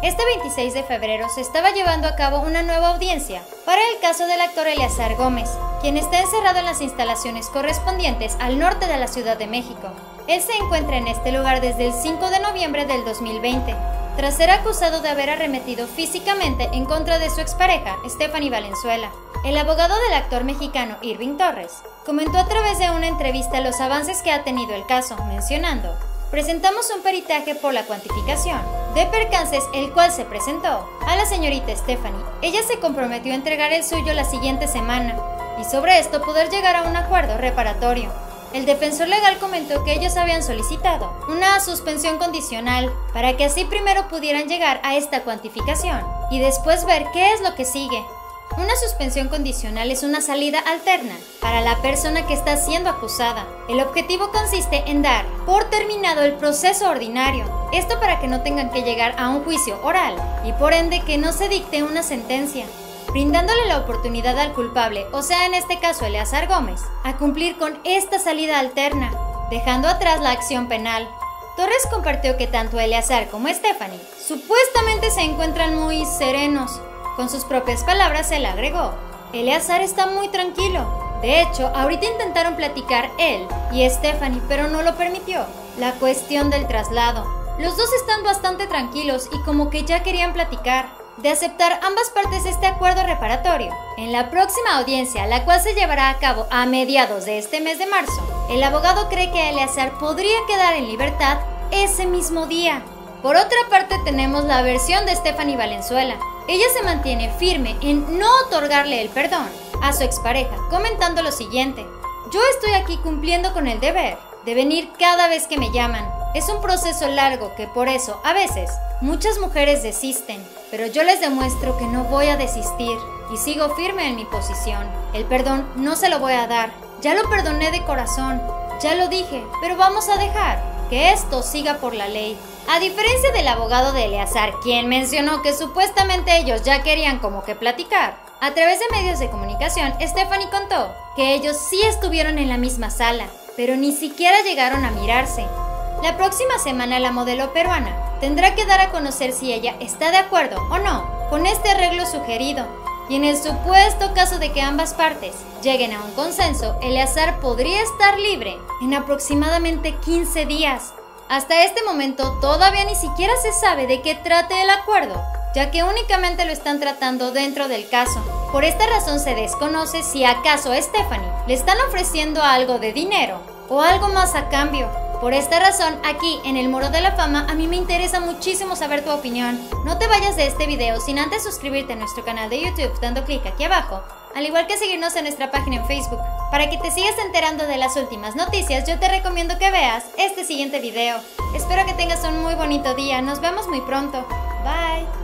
Este 26 de febrero se estaba llevando a cabo una nueva audiencia para el caso del actor Eleazar Gómez, quien está encerrado en las instalaciones correspondientes al norte de la Ciudad de México. Él se encuentra en este lugar desde el 5 de noviembre del 2020, tras ser acusado de haber arremetido físicamente en contra de su expareja, Stephanie Valenzuela. El abogado del actor mexicano Irving Torres comentó a través de una entrevista los avances que ha tenido el caso, mencionando: presentamos un peritaje por la cuantificación de percances, el cual se presentó a la señorita Stephanie. Ella se comprometió a entregar el suyo la siguiente semana y sobre esto poder llegar a un acuerdo reparatorio. El defensor legal comentó que ellos habían solicitado una suspensión condicional para que así primero pudieran llegar a esta cuantificación y después ver qué es lo que sigue. Una suspensión condicional es una salida alterna para la persona que está siendo acusada. El objetivo consiste en dar por terminado el proceso ordinario, esto para que no tengan que llegar a un juicio oral y por ende que no se dicte una sentencia, brindándole la oportunidad al culpable, o sea en este caso Eleazar Gómez, a cumplir con esta salida alterna, dejando atrás la acción penal. Torres compartió que tanto Eleazar como Stephanie supuestamente se encuentran muy serenos. Con sus propias palabras él agregó: Eleazar está muy tranquilo. De hecho, ahorita intentaron platicar él y Stephanie, pero no lo permitió. La cuestión del traslado. Los dos están bastante tranquilos y como que ya querían platicar de aceptar ambas partes este acuerdo reparatorio. En la próxima audiencia, la cual se llevará a cabo a mediados de este mes de marzo, el abogado cree que Eleazar podría quedar en libertad ese mismo día. Por otra parte, tenemos la versión de Stephanie Valenzuela. Ella se mantiene firme en no otorgarle el perdón a su expareja, comentando lo siguiente: yo estoy aquí cumpliendo con el deber de venir cada vez que me llaman. Es un proceso largo que por eso, a veces, muchas mujeres desisten, pero yo les demuestro que no voy a desistir y sigo firme en mi posición. El perdón no se lo voy a dar, ya lo perdoné de corazón, ya lo dije, pero vamos a dejar que esto siga por la ley. A diferencia del abogado de Eleazar, quien mencionó que supuestamente ellos ya querían como que platicar, a través de medios de comunicación, Stephanie contó que ellos sí estuvieron en la misma sala, pero ni siquiera llegaron a mirarse. La próxima semana la modelo peruana tendrá que dar a conocer si ella está de acuerdo o no con este arreglo sugerido, y en el supuesto caso de que ambas partes lleguen a un consenso, Eleazar podría estar libre en aproximadamente 15 días. Hasta este momento todavía ni siquiera se sabe de qué trate el acuerdo, ya que únicamente lo están tratando dentro del caso. Por esta razón se desconoce si acaso a Stephanie le están ofreciendo algo de dinero o algo más a cambio. Por esta razón, aquí en el Muro de la Fama, a mí me interesa muchísimo saber tu opinión. No te vayas de este video sin antes suscribirte a nuestro canal de YouTube dando clic aquí abajo, al igual que seguirnos en nuestra página en Facebook. Para que te sigas enterando de las últimas noticias, yo te recomiendo que veas este siguiente video. Espero que tengas un muy bonito día, nos vemos muy pronto. Bye.